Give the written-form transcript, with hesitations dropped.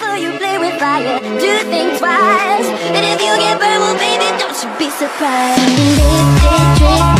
before you play with fire, do think twice. And if you get burned, well baby, don't you be surprised. This trick